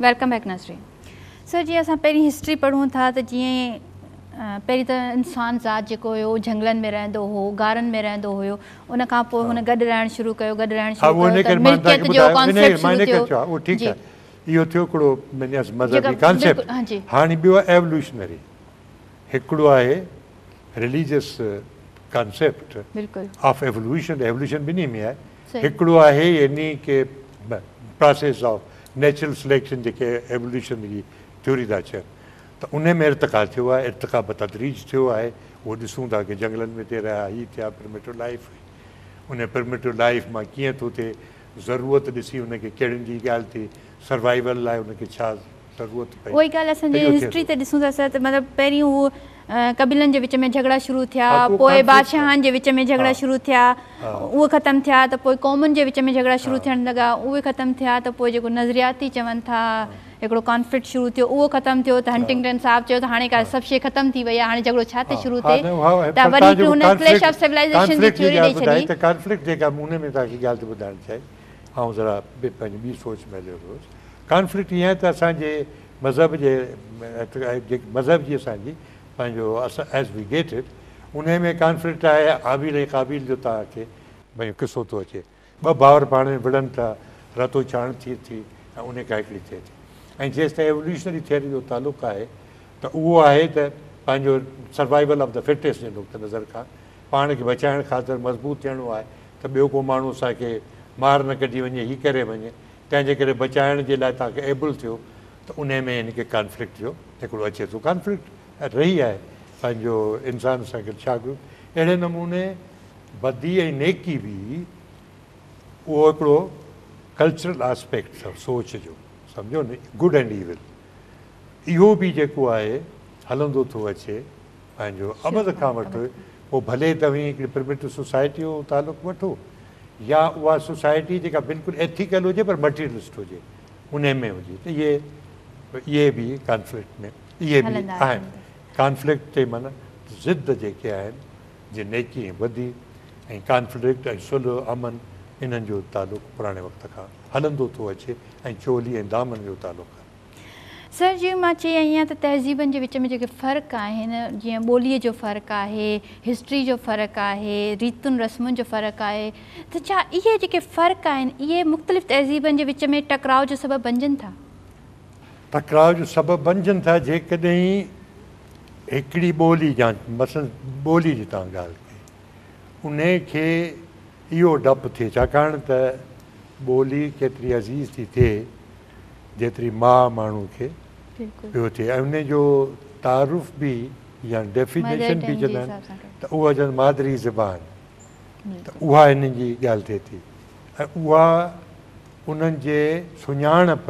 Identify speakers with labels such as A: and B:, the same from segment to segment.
A: Welcome back नसरी। Sir ji असां पहिरीं हिस्ट्री पढ़ूं था त जीअं पहिरीं त इंसान ज़ात जेको हुयो झंगलनि में रहंदो हो, गारनि में रहंदो हुयो, उन खां पोइ हुन गॾु रहणु शुरू कयो त मिल्कियत जो कॉन्सेप्ट शुरू थियो।
B: उहो ठीकु आहे, इहो थियो हिकिड़ो मज़हबी कॉन्सेप्ट। हाणे ॿियो आहे एवोल्यूशनरी, हिकिड़ो आहे religious concept of evolution. Evolution ॿिन्ही में आहे। हिकिड़ो आहे यानी कि प्रोसेस ऑफ नेचुरल सिलेक्शन जेके एवोल्यूशन जी थ्योरी था चवनि, त उन में इर्तिक़ा थियो आहे, इर्तिक़ा बतदरीज थियो आहे। उहो ॾिसूं था कि जंगलनि में ते रहिया, हीअ थिया प्रिमिटिव लाइफ, उन प्रिमिटिव लाइफ मां कीअं थो थिए, ज़रूरत ॾिसी उनखे कहिड़ियुनि जी ॻाल्हि थी, सर्वाइवल लाइ उनखे छा ज़रूरत पई।
A: उहा ई ॻाल्हि असांजे हिस्ट्री ते ॾिसूं था सर, त मतिलबु पहिरीं उहो कबीलनि जे विच में झगड़ा शुरू थिया, पोइ बादशाहनि जे विच में झगड़ा शुरू थिया, उहे ख़तमु थिया, त पोइ क़ौमुनि जे विच में झगड़ा शुरू थियणु लॻा, उहे ख़तमु थिया, त पोइ जेको नज़रियाती चवनि था हिकिड़ो कॉन्फ्लिक्ट शुरू थियो, उहो ख़तमु थियो, त हंटिंगटन साहब चयो त हाणे का सभु शइ ख़तमु थी वई आहे, हाणे झगड़ो छा ते शुरू थिए, त वरी हिकिड़ी हुन क्लैश ऑफ सिविलाइज़ेशन जी थ्योरी ॾेई छॾी।
B: त कॉन्फ्लिक्ट जेका उन में तव्हांखे ॻाल्हि थी ॿुधाइणु चाहे, ऐं ज़रा पंहिंजी ॿी सोच में हलियो रोज़। कॉन्फ्लिक्ट ईअं त असांजे मज़हब जी असांजी पंहिंजो एज़ वी गेटेड, उन में कॉन्फ्लिक्ट आहे आबिल ऐं क़ाबिल जो। तव्हांखे भई किसो थो अचे, ॿ भाउर पाण में विढ़नि था, रतो चाण थिए थी ऐं उन खां हिकिड़ी थिए थी। ऐं जेसि ताईं एवोल्यूशनरी थियरी जो तालुक़ु आहे त उहो आहे त पंहिंजो सर्वाइवल ऑफ द फिटेस्ट जे नुक़्ते नज़र खां पाण खे बचाइण ख़ातिर मज़बूत थियणो आहे, त ॿियो को माण्हू असांखे मार न कढी वञे, हीअ करे वञे, तंहिंजे करे बचाइण जे लाइ तव्हांखे एबल थियो, त उन में हिनखे कॉन्फ्लिक्ट जो हिकिड़ो अचे थो। कॉन्फ्लिक्ट रही आहे पंहिंजो इंसान सां गॾु छा कयो। अहिड़े नमूने बदी ऐं नेकी बि उहो हिकिड़ो कल्चरल आस्पेक्ट अथव सोच जो, सम्झो न, गुड एंड ईविल। इहो बि जेको आहे हलंदो थो अचे पंहिंजो अमद खां वठी। पोइ भले तव्हां हिकिड़ी प्रिमिटिव सोसाइटी जो तालुक़ु वठो, या उहा सोसाइटी जेका बिल्कुलु एथिकल हुजे पर मटीरियलिस्ट हुजे, उन में हुजे, त इहे बि कॉन्फ्लिक्ट में इहे बि आहिनि। कॉन्फ्लिक्ट ते माना ज़िद जेके आहिनि, जीअं नेकी ऐं बदी ऐं कॉन्फ्लिक्ट ऐं सुलह अमन, इन्हनि जो तालुक़ु पुराणे वक़्त खां हलंदो थो अचे, ऐं चोली ऐं दामन जो तालुक़ु आहे।
A: सर जी मां चई आहियां त तहज़ीबनि जे विच में जेके फ़र्क़ु आहिनि, जीअं ॿोलीअ जो फ़र्क़ु आहे, हिस्ट्री जो फ़र्क़ु आहे, रीतुनि रस्मुनि जो फ़र्क़ु आहे, त छा इहे जेके फ़र्क़ु आहिनि इहे मुख़्तलिफ़ तहज़ीबनि जे विच में टकराव जो सबबु बणिजनि था?
B: टकराव जो सबबु बणिजनि था जेकॾहिं हिकिड़ी ॿोली या मसलन ॿोली जी तव्हां ॻाल्हि कई, उन खे इहो डपु थिए, छाकाणि त ॿोली केतिरी अज़ीज़ थी थिए जेतिरी माउ माण्हू खे पियो थिए, ऐं उनजो तारुफ़ बि या डेफिनेशन बि चवंदा आहिनि त उहा चवंदा मादरी ज़बान, त उहा हिननि जी ॻाल्हि थिए थी। ऐं उहा उन्हनि जे सुञाणप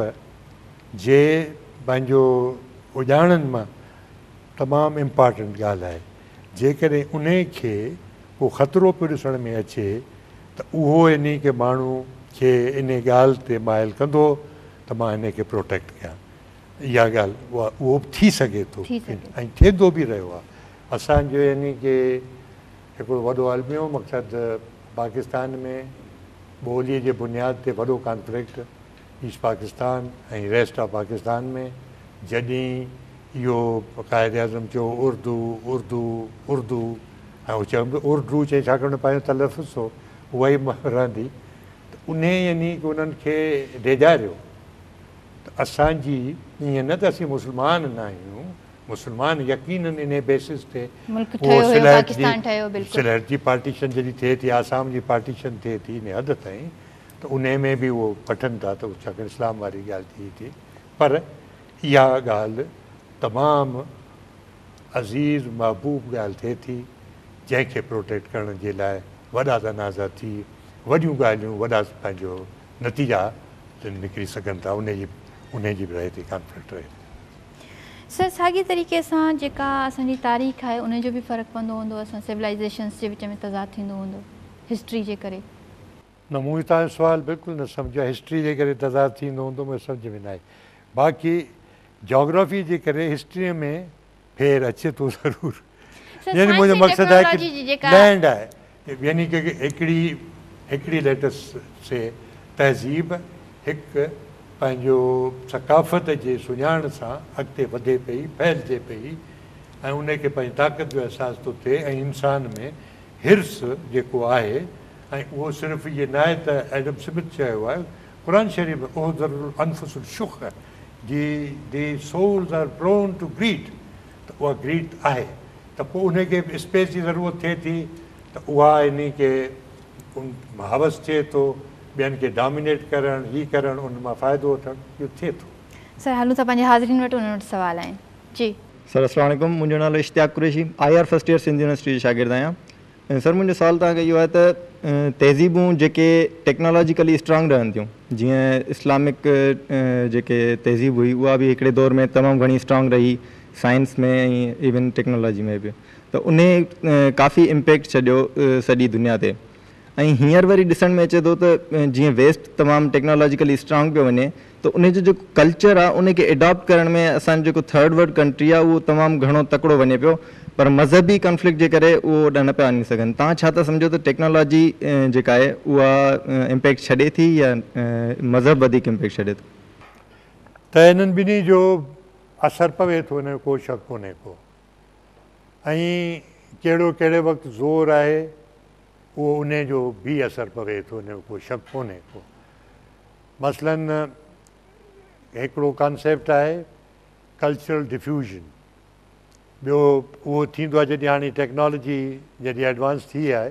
B: जे पंहिंजो उॼाणनि मां तमामु इम्पॉर्टेंट ॻाल्हि आहे। जेकॾहिं उन खे को ख़तरो पियो ॾिसण में अचे, त उहो इन खे माण्हू खे इन ॻाल्हि ते माइल कंदो त मां हिन खे प्रोटेक्ट कयां। इहा ॻाल्हि उहो थी सघे थो ऐं थींदो बि रहियो आहे। असांजो यानी कि हिकिड़ो वॾो अलमियो मक़सदु पाकिस्तान में ॿोलीअ जे बुनियाद ते वॾो कॉन्फ्लिक्ट ईस्ट पाकिस्तान ऐं रेस्ट ऑफ पाकिस्तान में, जॾहिं इहो क़ाइद आज़म चयो उर्दू उर्दू उर्दू, ऐं उहो चवंदो उर्दू चई, छाकाणि पंहिंजो तलफ़ुज़ हो उहा ई रहंदी, त उन यानी की उन्हनि खे ॾेजारियो। त असांजी ईअं न त असीं मुस्लमान न आहियूं, मुस्लमान यकीनन इन बेसिस ते सिलहट जी पार्टीशन जॾहिं थिए थी, आसाम जी पार्टीशन थिए थी इन हद ताईं, त उन में बि उहो वठनि था, त छाकाणि इस्लाम वारी ॻाल्हि थिए थी। पर इहा ॻाल्हि तमामु अज़ीज़ महबूब ॻाल्हि थिए थी, जंहिंखे प्रोटेक्ट करण जे लाइ वॾा तनाज़ा थी, वॾियूं ॻाल्हियूं, वॾा पंहिंजो नतीजा निकिरी सघनि था, उनजी बि रहे थी कॉन्फ्लिक्ट रहे थी।
A: सर साॻी तरीक़े सां जेका असांजी तारीख़ आहे उनजो बि फ़र्क़ु पवंदो हूंदो, असां सिविलाइज़ेशन्स जे विच में तज़ाद थींदो हूंदो हिस्ट्री जे करे?
B: न, मूं तव्हांजो सुवालु बिल्कुलु न सम्झो। हिस्ट्री जे करे तज़ाद थींदो हूंदो मुंहिंजे सम्झ में न आहे। बाक़ी जोग्राफी जे करे हिस्ट्रीअ में फेर अचे थो ज़रूरु। यानी मुंहिंजो मक़सदु आहे कि लैंड आहे, यानी कि हिकिड़ी लेटेस्ट से तहज़ीब हिकु पंहिंजो सकाफ़त जे सुञाण सां अॻिते वधे पई, फैलिजे पई ऐं उनखे पंहिंजी ताक़त जो अहसासु थो थिए ऐं इंसान में हिर्स जेको आहे ऐं उहो सिर्फ़ु इहे न आहे त एडम स्मिथ चयो आहे क़ुर शरीफ़ में उहदरुल अनफुसुल शुख जी souls are prone to greed, त उहा ग्रीड आहे त पोइ उनखे स्पेस जी ज़रूरत थिए थी त उहा इन खे हवस थिए थो ॿियनि खे डोमिनेट करणु हीअ करणु उन मां फ़ाइदो वठणु इहो थिए थो।
A: सर हलूं था पंहिंजे हाज़रीन वटि, उन वटि सुवाल आहिनि। जी
C: सर अस्सलाम वालेकुम, मुंहिंजो नालो Ishtiaq Qureshi, IR first year Sindh University जो शागिर्दु आहियां। सर मुंहिंजो सुवाल तव्हांखे इहो आहे त तहज़ीबूं जेके टेक्नोलॉजिकली स्ट्रॉन्ग रहनि थियूं, जीअं इस्लामिक जेके तहज़ीब हुई उहा बि हिकिड़े दौर में तमामु घणी स्ट्रॉन्ग रही, साइंस में ऐं इवन टेक्नोलॉजी में बि, त उन काफ़ी इम्पैक्ट छॾियो सॼी दुनिया ते। ऐं हींअर वरी ॾिसण में अचे थो त जीअं वेस्ट तमामु टेक्नोलॉजिकली स्ट्रॉन्ग पियो वञे त उनजो जेको कल्चर आहे उनखे एडॉप्ट करण में असांजो जेको थर्ड वर्ल्ड कंट्री आहे उहो तमामु घणो तकिड़ो वञे पियो, पर मज़हबी कॉन्फ्लिक्ट जे करे उहो ओॾा न पिया वञी सघनि। तव्हां छा था सम्झो त टेक्नोलॉजी जेका आहे उहा इम्पैक्ट छॾे थी या मज़हब वधीक इम्पैक्ट छॾे थो?
B: त हिननि ॿिन्ही जो असरु पवे थो, हिन जो को शक कोन्हे को, ऐं कहिड़े वक़्तु ज़ोर आहे उहो उन जो बि असरु पवे थो, हिन जो को शक कोन्हे को। मसलन हिकिड़ो कॉन्सेप्ट आहे कल्चरल डिफ्यूजन, ॿियो उहो थींदो आहे जॾहिं हाणे टेक्नोलॉजी जॾहिं एडवांस थी आहे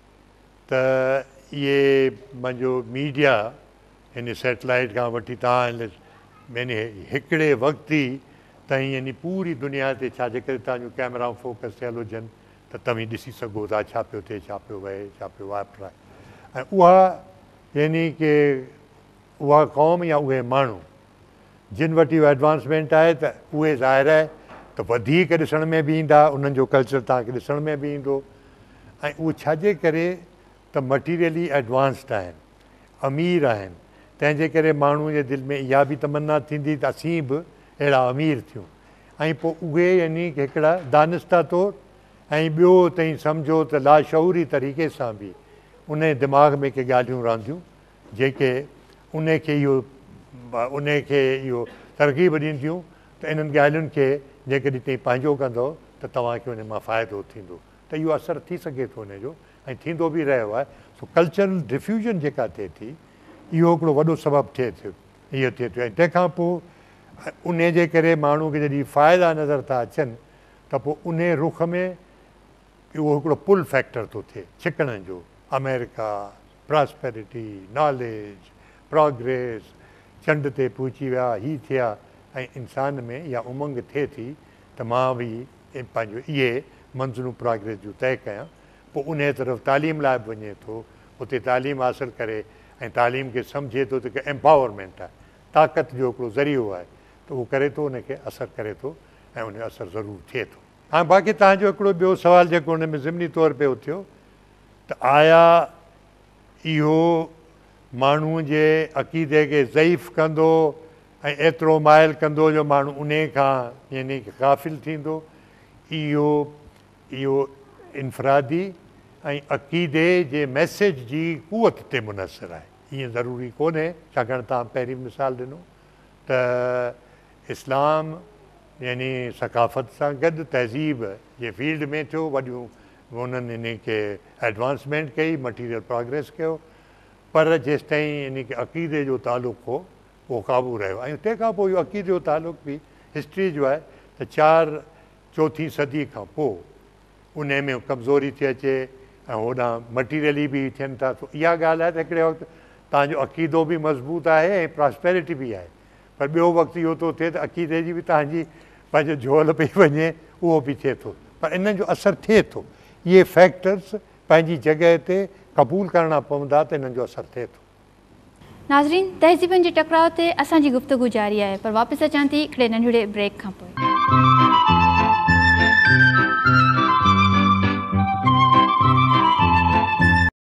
B: त इहे मुंहिंजो मीडिया हिन सैटेलाइट खां वठी तव्हां यानी हिकिड़े वक़्तु ई ताईं यानी पूरी दुनिया ते छा जे करे तव्हांजो कैमरा फोकस थियल हुजनि त तव्हां ॾिसी सघो था छा पियो थिए, छा पियो वहे, छा पियो वापराए। ऐं उहा यानी की उहा क़ौम या उहे माण्हू जिन वटि इहो एडवांसमेंट आहे त उहे ज़ाहिर आहे त वधीक ॾिसण में बि ईंदा, उन्हनि जो कल्चर तव्हांखे ॾिसण में बि ईंदो। ऐं उहो छाजे करे त मटीरियली एडवांस्ड आहिनि, अमीर आहिनि, तंहिंजे करे माण्हू जे दिलि में इहा बि तमन्ना थींदी त असीं बि अहिड़ा अमीर थियूं। ऐं पोइ उहे यानी हिकिड़ा दानिस्ता तौरु ऐं ॿियो ताईं सम्झो त लाशऊरी तरीक़े सां बि उन दिमाग़ में के ॻाल्हियूं रहंदियूं जेके उनखे इहो तरक़ीब ॾींदियूं त इन्हनि ॻाल्हियुनि खे जेकॾहिं तव्हां पंहिंजो कंदो त तव्हांखे उन मां फ़ाइदो थींदो, त इहो असरु थी सघे थो उनजो ऐं थींदो बि रहियो आहे। सो कल्चरल डिफ्यूजन जेका थिए थी इहो हिकिड़ो वॾो सबबु थिए थियो, इहो थिए थियो। ऐं तंहिंखां पोइ उन जे करे माण्हू खे जॾहिं फ़ाइदा नज़र था अचनि त पोइ उन रुख में उहो हिकिड़ो पुल फैक्टर थो थिए छिकणनि जो, अमेरिका, प्रॉस्पेरिटी, नॉलेज, प्रोग्रेस, चंड ते पहुची विया, हीअ थिया, ऐं इंसान में इहा उमंग थिए थी त मां बि पंहिंजो इहे मंज़िलूं प्रोग्रेस जूं तइ कयां। पोइ उन तरफ़ तालीम लाइ बि वञे थो, उते तालीम हासिलु करे ऐं तालीम खे सम्झे थो त हिकु एम्पावरमेंट आहे, ताक़त जो हिकिड़ो ज़रियो आहे, त उहो करे थो, उनखे असरु करे थो ऐं उन जो असरु ज़रूरु थिए थो। हाणे बाक़ी तव्हांजो हिकिड़ो ॿियो सुवालु जेको हुन में ज़िमनी तौर पे उथियो त आया इहो माण्हूअ जे अक़ीदे खे ज़ईफ़ कंदो ऐं एतिरो माइल कंदो जो माण्हू उन खां यानी ग़ाफ़िल थींदो। इहो इनफ़रादी ऐं अक़ीदे जे मैसेज जी क़ुवत ते मुनसिर आहे, ईअं ज़रूरी कोन्हे, छाकाणि तव्हां पहिरीं मिसाल ॾिनो त इस्लाम यानी सकाफ़त सां गॾु तहज़ीब जे फील्ड में थियो, वॾियूं उन्हनि इन खे एडवांसमेंट कई, मटीरियल प्रोग्रेस कयो, पर जेसिताईं इन खे अक़ीदे जो तालुक़ु हो उहो क़ाबू रहियो। ऐं तंहिंखां पोइ इहो अक़ीदे जो तालुक़ु बि हिस्ट्री जो आहे त 4-4 सदी खां पोइ उन में कमज़ोरी थी अचे ऐं होॾां मटीरियली बि थियनि था। इहा ॻाल्हि आहे त हिकिड़े वक़्तु तव्हांजो अक़ीदो बि मज़बूत आहे ऐं प्रॉस्पेरिटी बि आहे, पर ॿियो वक़्तु इहो थो थिए त अक़ीदे जी बि तव्हांजी पंहिंजो झोल पई वञे, उहो बि थिए थो, पर इन्हनि जो असरु थिए थो। इहे फैक्टर्स पंहिंजी जॻह ते क़बूल करणा पवंदा त इन्हनि जो असरु थिए थो।
A: नाज़रीन, तहज़ीबनि जे टकराव ते असांजी गुफ़्तगू जारी आहे, पर वापसि अचां थी हिकिड़े नंढिड़े ब्रेक खां पोइ।